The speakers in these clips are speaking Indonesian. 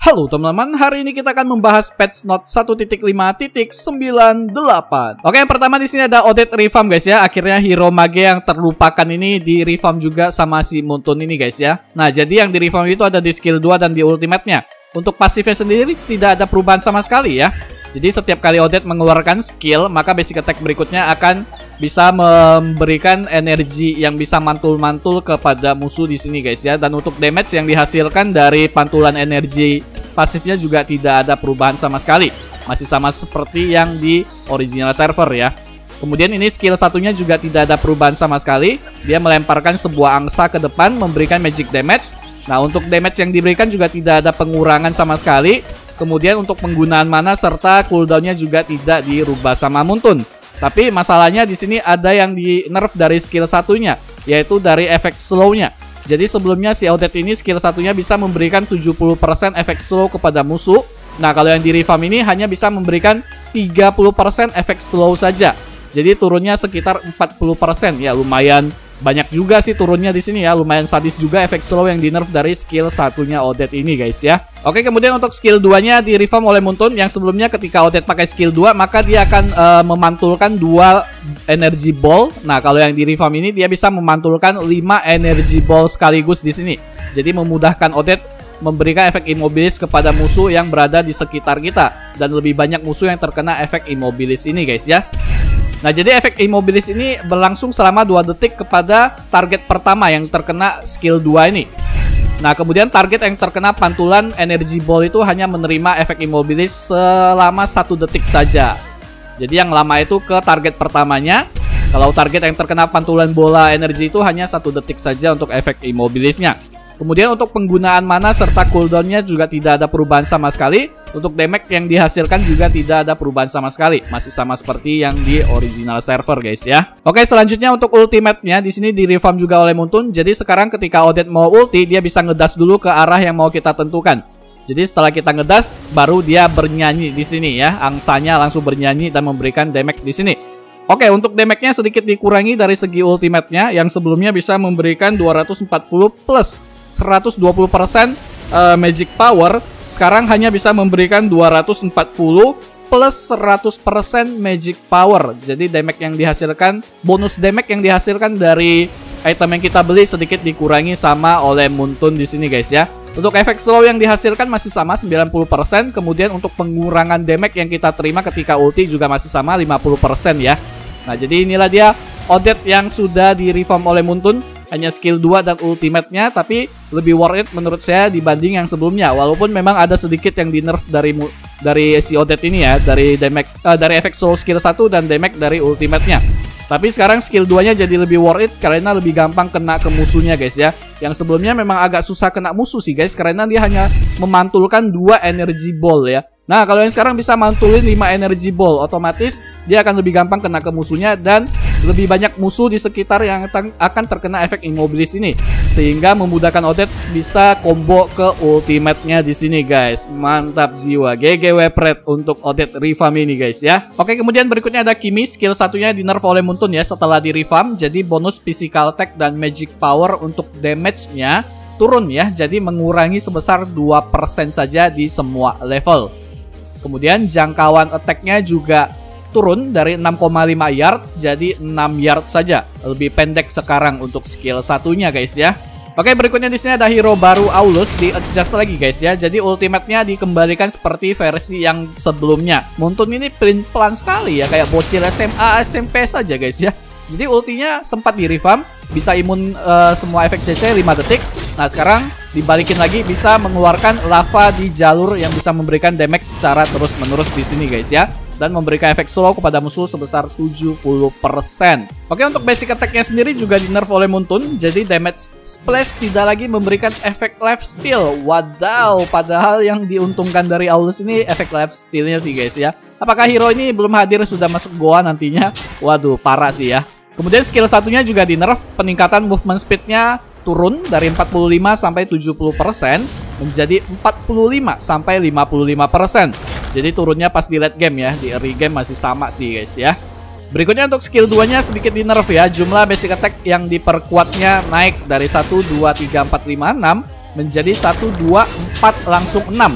Halo teman-teman, hari ini kita akan membahas patch note 1.5.98. Oke, yang pertama di sini ada Odette revamp guys ya. Akhirnya hero mage yang terlupakan ini di revamp juga sama si Muntun ini guys ya. Nah, jadi yang di revamp itu ada di skill 2 dan di ultimate-nya. Untuk pasifnya sendiri tidak ada perubahan sama sekali ya. Jadi setiap kali Odette mengeluarkan skill, maka basic attack berikutnya akan bisa memberikan energi yang bisa mantul-mantul kepada musuh di sini guys ya. Dan untuk damage yang dihasilkan dari pantulan energi pasifnya juga tidak ada perubahan sama sekali. Masih sama seperti yang di original server ya. Kemudian ini skill satunya juga tidak ada perubahan sama sekali. Dia melemparkan sebuah angsa ke depan memberikan magic damage. Nah, untuk damage yang diberikan juga tidak ada pengurangan sama sekali. Kemudian untuk penggunaan mana serta cooldownnya juga tidak dirubah sama Muntun. Tapi masalahnya di sini ada yang di nerf dari skill satunya, yaitu dari efek slow-nya. Jadi sebelumnya si Odette ini skill satunya bisa memberikan 70% efek slow kepada musuh. Nah, kalau yang di revamp ini hanya bisa memberikan 30% efek slow saja. Jadi turunnya sekitar 40%. Ya, lumayan banyak juga sih turunnya di sini ya. Lumayan sadis juga efek slow yang di nerf dari skill satunya Odette ini guys ya. Oke, kemudian untuk skill 2-nya di revamp oleh Muntun. Yang sebelumnya ketika Odette pakai skill 2, maka dia akan memantulkan 2 energy ball. Nah, kalau yang di revamp ini dia bisa memantulkan 5 energy ball sekaligus di sini. Jadi memudahkan Odette memberikan efek immobilis kepada musuh yang berada di sekitar kita. Dan lebih banyak musuh yang terkena efek immobilis ini guys ya. Nah, jadi efek immobilis ini berlangsung selama 2 detik kepada target pertama yang terkena skill 2 ini. Nah, kemudian target yang terkena pantulan energy ball itu hanya menerima efek immobilis selama 1 detik saja. Jadi yang lama itu ke target pertamanya. Kalau target yang terkena pantulan bola energi itu hanya 1 detik saja untuk efek immobilisnya. Kemudian untuk penggunaan mana serta cooldownnya juga tidak ada perubahan sama sekali. Untuk damage yang dihasilkan juga tidak ada perubahan sama sekali. Masih sama seperti yang di original server guys ya. Oke, selanjutnya untuk ultimate-nya di sini di revamp juga oleh Muntun. Jadi sekarang ketika Odette mau ulti, dia bisa ngedas dulu ke arah yang mau kita tentukan. Jadi setelah kita ngedas, baru dia bernyanyi di sini ya. Angsanya langsung bernyanyi dan memberikan damage di sini. Oke, untuk damage-nya sedikit dikurangi dari segi ultimate-nya. Yang sebelumnya bisa memberikan 240 plus 120% magic power, sekarang hanya bisa memberikan 240 plus 100% magic power. Jadi damage yang dihasilkan, bonus damage yang dihasilkan dari item yang kita beli sedikit dikurangi sama oleh Muntun di sini guys ya. Untuk efek slow yang dihasilkan masih sama 90%, kemudian untuk pengurangan damage yang kita terima ketika ulti juga masih sama 50% ya. Nah, jadi inilah dia Odette yang sudah di revamp oleh Muntun. Hanya skill 2 dan ultimate-nya, tapi lebih worth it menurut saya dibanding yang sebelumnya. Walaupun memang ada sedikit yang di nerf dari si Odette ini ya, dari damage dari efek slow skill 1 dan damage dari ultimate-nya. Tapi sekarang skill 2-nya jadi lebih worth it karena lebih gampang kena ke musuhnya guys ya. Yang sebelumnya memang agak susah kena musuh sih guys, karena dia hanya memantulkan 2 energy ball ya. Nah, kalau yang sekarang bisa mantulin 5 energy ball, otomatis dia akan lebih gampang kena ke musuhnya dan lebih banyak musuh di sekitar yang akan terkena efek immobilis ini. Sehingga memudahkan Odette bisa combo ke ultimate-nya di sini guys. Mantap jiwa. GG Wepret untuk Odette revamp ini guys ya. Oke, kemudian berikutnya ada Kimi. Skill satunya di nerf oleh Muntun ya setelah di revamp. Jadi bonus physical attack dan magic power untuk damage-nya turun ya. Jadi mengurangi sebesar 2% saja di semua level. Kemudian jangkauan attack-nya juga turun dari 6,5 yard jadi 6 yard saja. Lebih pendek sekarang untuk skill satunya guys ya. Oke, berikutnya di sini ada hero baru Aulus di adjust lagi guys ya. Jadi ultimate-nya dikembalikan seperti versi yang sebelumnya. Muntun ini pelan sekali ya, kayak bocil SMA SMP saja guys ya. Jadi ultinya sempat di revamp, bisa imun semua efek CC 5 detik. Nah, sekarang dibalikin lagi bisa mengeluarkan lava di jalur yang bisa memberikan damage secara terus-menerus di sini guys ya. Dan memberikan efek slow kepada musuh sebesar 70%. Oke, untuk basic attack-nya sendiri juga di nerf oleh Muntun. Jadi damage splash tidak lagi memberikan efek lifesteal. Wadaw, padahal yang diuntungkan dari Aulus ini efek lifesteal-nya sih guys ya. Apakah hero ini belum hadir sudah masuk goa nantinya? Waduh, parah sih ya. Kemudian skill satunya juga di nerf, peningkatan movement speed-nya turun dari 45 sampai 70% menjadi 45 sampai 55%. Jadi turunnya pas di late game ya, di early game masih sama sih guys ya. Berikutnya untuk skill 2-nya sedikit di nerf ya. Jumlah basic attack yang diperkuatnya naik dari 1, 2, 3, 4, 5, 6 menjadi 1, 2, 4 langsung 6.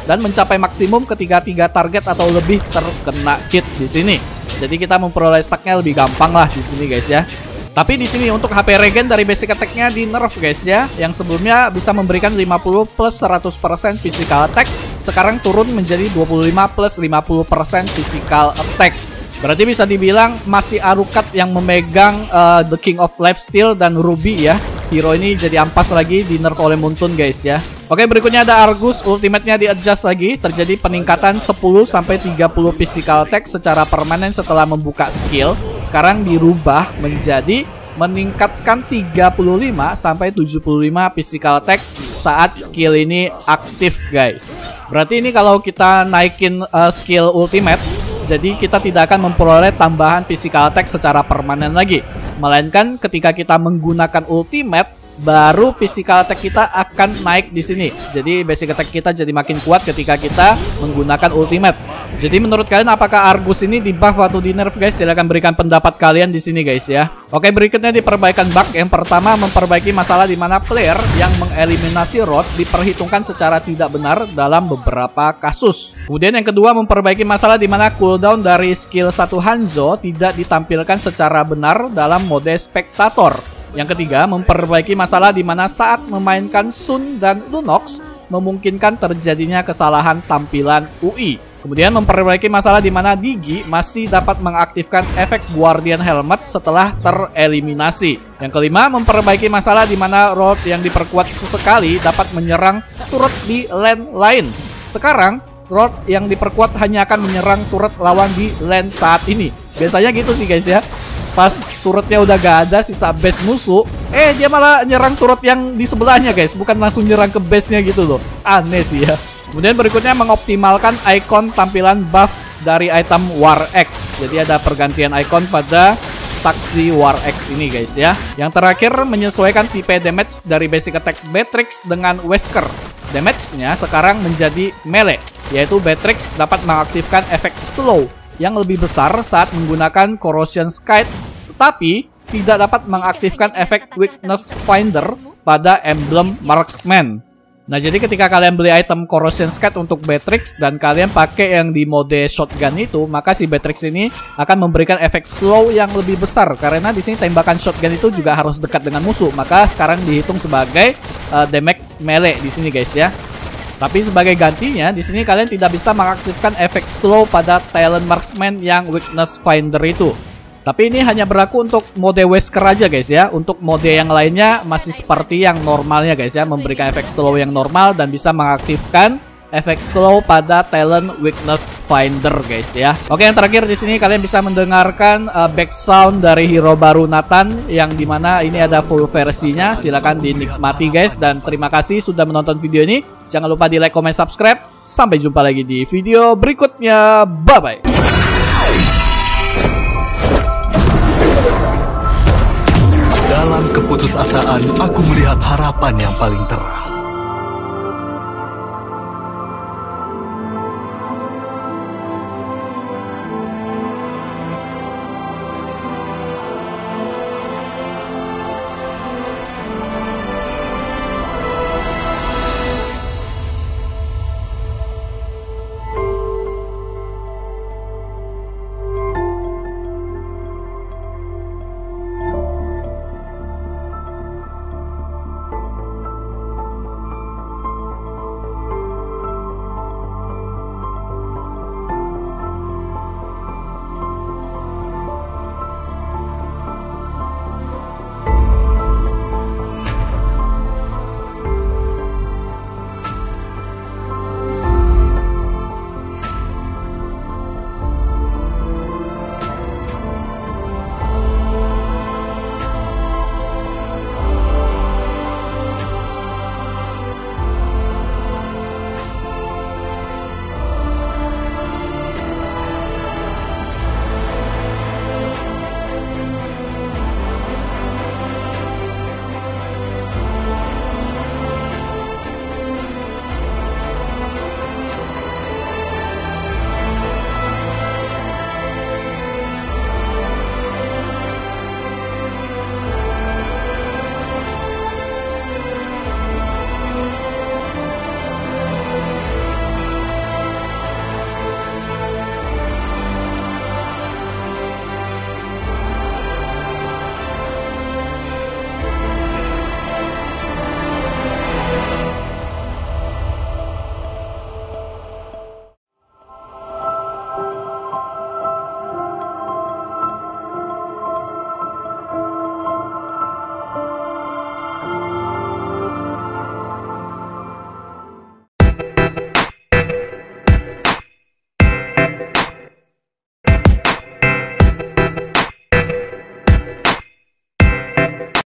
dan mencapai maksimum ketika 3 target atau lebih terkena hit di sini. Jadi kita memperoleh stacknya lebih gampang lah di sini guys ya. Tapi di sini untuk HP regen dari basic attack-nya di nerf guys ya. Yang sebelumnya bisa memberikan 50 plus 100% physical attack, sekarang turun menjadi 25 plus 50% physical attack. Berarti bisa dibilang masih Alucard yang memegang The King of Lifesteal dan Ruby ya. Hero ini jadi ampas lagi di nerf oleh Muntun guys ya. Oke, berikutnya ada Argus, ultimate-nya di-adjust lagi, terjadi peningkatan 10 sampai 30 physical attack secara permanen setelah membuka skill. Sekarang dirubah menjadi meningkatkan 35 sampai 75 physical attack saat skill ini aktif guys. Berarti ini kalau kita naikin skill ultimate, jadi kita tidak akan memperoleh tambahan physical attack secara permanen lagi. Melainkan ketika kita menggunakan ultimate, baru physical attack kita akan naik di sini. Jadi basic attack kita jadi makin kuat ketika kita menggunakan ultimate. Jadi menurut kalian apakah Argus ini di buff atau di nerf guys? Silahkan berikan pendapat kalian di sini guys ya. Oke, berikutnya di perbaikan bug. Yang pertama memperbaiki masalah di mana player yang mengeliminasi Rod diperhitungkan secara tidak benar dalam beberapa kasus. Kemudian yang kedua memperbaiki masalah di mana cooldown dari skill 1 Hanzo tidak ditampilkan secara benar dalam mode spektator. Yang ketiga, memperbaiki masalah di mana saat memainkan Sun dan Lunox memungkinkan terjadinya kesalahan tampilan UI. Kemudian memperbaiki masalah di mana Digi masih dapat mengaktifkan efek Guardian Helmet setelah tereliminasi. Yang kelima, memperbaiki masalah di mana Rod yang diperkuat sesekali dapat menyerang turret di lane lain. Sekarang, Rod yang diperkuat hanya akan menyerang turret lawan di lane saat ini. Biasanya gitu sih guys ya. Pas turretnya udah gak ada, sisa base musuh, dia malah nyerang turret yang di sebelahnya guys, bukan langsung nyerang ke base-nya gitu loh. Aneh sih ya. Kemudian berikutnya mengoptimalkan icon tampilan buff dari item War X. Jadi ada pergantian icon pada taksi War X ini guys ya. Yang terakhir menyesuaikan tipe damage dari basic attack Beatrix dengan Wesker. Damage-nya sekarang menjadi melee, yaitu Beatrix dapat mengaktifkan efek slow yang lebih besar saat menggunakan Corrosion Skite, tetapi tidak dapat mengaktifkan efek Weakness Finder pada emblem Marksman. Nah, jadi ketika kalian beli item Corrosion Skite untuk Beatrix dan kalian pakai yang di mode shotgun itu, maka si Beatrix ini akan memberikan efek slow yang lebih besar karena di sini tembakan shotgun itu juga harus dekat dengan musuh, maka sekarang dihitung sebagai damage melee di sini guys ya. Tapi sebagai gantinya, di sini kalian tidak bisa mengaktifkan efek slow pada talent Marksman yang Weakness Finder itu. Tapi ini hanya berlaku untuk mode Wesker aja guys ya. Untuk mode yang lainnya masih seperti yang normalnya guys ya, memberikan efek slow yang normal dan bisa mengaktifkan efek slow pada talent Weakness Finder guys ya. Oke, yang terakhir di sini kalian bisa mendengarkan back sound dari hero baru Nathan yang dimana ini ada full versinya. Silahkan dinikmati guys, dan terima kasih sudah menonton video ini. Jangan lupa di like, comment, subscribe. Sampai jumpa lagi di video berikutnya. Bye bye. Dalam keputusasaan, aku melihat harapan yang paling terang.